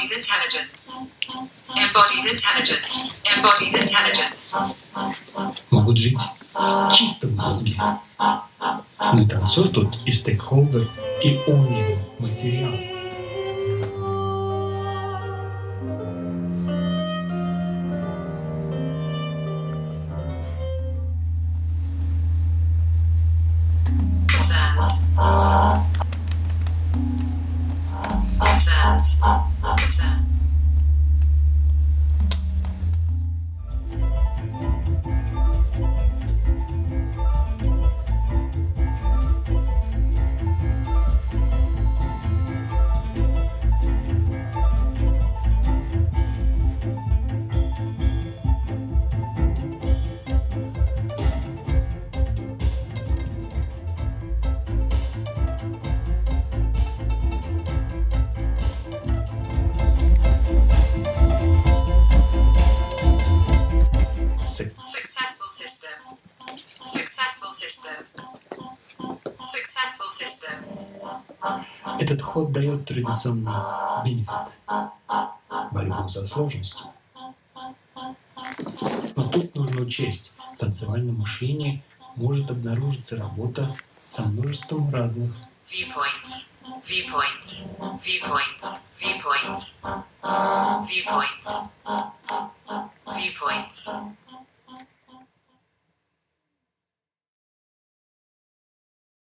Embodied intelligence. Embodied intelligence. Embodied intelligence. Могут жить чисто в мозге. Но танцор тут и стейкхолдер, и он же материал. Concerns. Concerns. Concern. Successful system. Successful system. Successful system. Этот ход дает традиционный бенефит – борьбу за сложность. Но тут нужно учесть, в танцевальном мышлении может обнаружиться работа со множеством разных Viewpoints. Viewpoints. Viewpoints. Viewpoints. Viewpoints. Viewpoints.